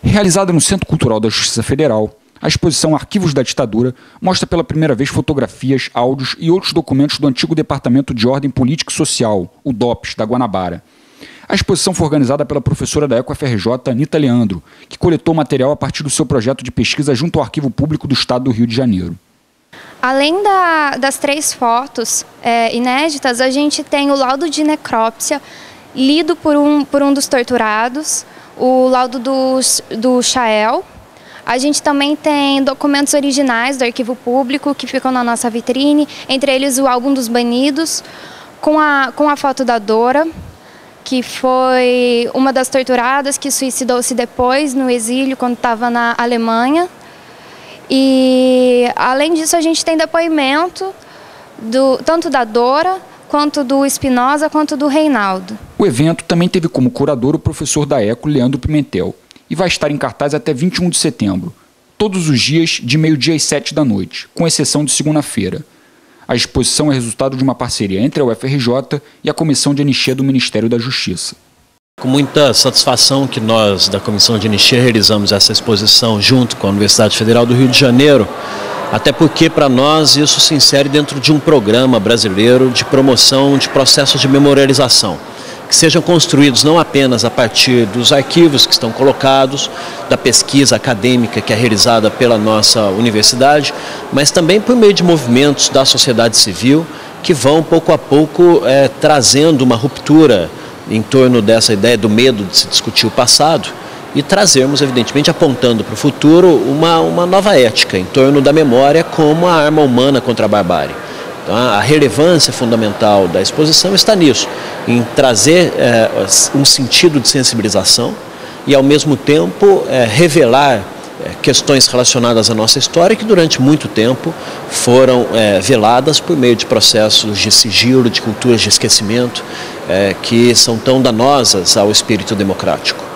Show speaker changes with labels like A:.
A: Realizada no Centro Cultural da Justiça Federal, a exposição Arquivos da Ditadura mostra pela primeira vez fotografias, áudios e outros documentos do antigo Departamento de Ordem Política e Social, o DOPS, da Guanabara. A exposição foi organizada pela professora da EcoFRJ, Anita Leandro, que coletou material a partir do seu projeto de pesquisa junto ao Arquivo Público do Estado do Rio de Janeiro.
B: Além das 3 fotos inéditas, a gente tem o laudo de necrópsia lido por um dos torturados, o laudo do Chael. A gente também tem documentos originais do Arquivo Público que ficam na nossa vitrine, entre eles o álbum dos banidos, com a foto da Dora, que foi uma das torturadas que suicidou-se depois no exílio, quando estava na Alemanha. E, além disso, a gente tem depoimento tanto da Dora, quanto do Espinosa, quanto do Reinaldo.
A: O evento também teve como curador o professor da ECO, Leandro Pimentel, e vai estar em cartaz até 21 de setembro, todos os dias de meio-dia às 7 da noite, com exceção de segunda-feira. A exposição é resultado de uma parceria entre a UFRJ e a Comissão de Anistia do Ministério da Justiça.
C: Com muita satisfação que nós, da Comissão de Anistia, realizamos essa exposição junto com a Universidade Federal do Rio de Janeiro, até porque, para nós, isso se insere dentro de um programa brasileiro de promoção de processos de memorialização, que sejam construídos não apenas a partir dos arquivos que estão colocados, da pesquisa acadêmica que é realizada pela nossa universidade, mas também por meio de movimentos da sociedade civil que vão, pouco a pouco, trazendo uma ruptura em torno dessa ideia do medo de se discutir o passado e trazermos, evidentemente, apontando para o futuro uma nova ética em torno da memória como a arma humana contra a barbárie. Então, a relevância fundamental da exposição está nisso, em trazer um sentido de sensibilização e, ao mesmo tempo, revelar questões relacionadas à nossa história que, durante muito tempo, foram veladas por meio de processos de sigilo, de culturas de esquecimento, que são tão danosas ao espírito democrático.